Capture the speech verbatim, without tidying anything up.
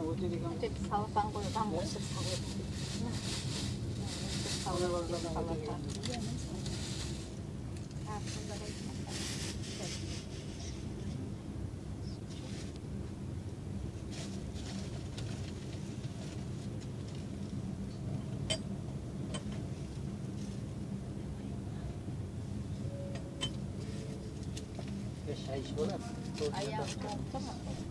Tip salatan koyudan mısır salata. Mısır salata, salata. Beş ay iş var. Ayağım korktu mu?